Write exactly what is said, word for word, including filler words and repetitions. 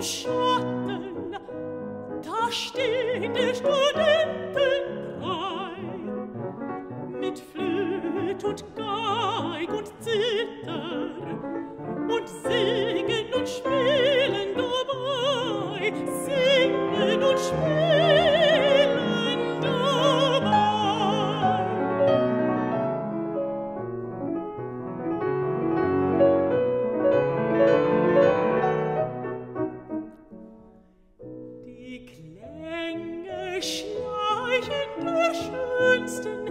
Schatten, da steht der Studentenbrei, mit Flöt und Geig und Zither und singen und spielen dabei, singen und spielen dabei. Die Klänge schleichen der schönsten